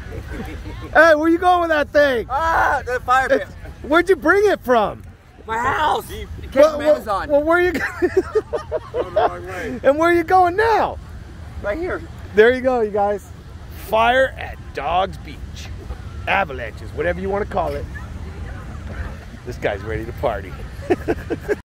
Hey, where you going with that thing? Ah, the fire pit. Where'd you bring it from? My house. It came from Amazon. Well, where you And where are you going now? Right here. There you go, you guys. Fire at Dogs Beach. Avalanches, whatever you want to call it. This guy's ready to party.